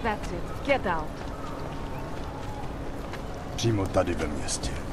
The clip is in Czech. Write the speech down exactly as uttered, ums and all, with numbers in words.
That's it. Get out. Přímo tady ve městě.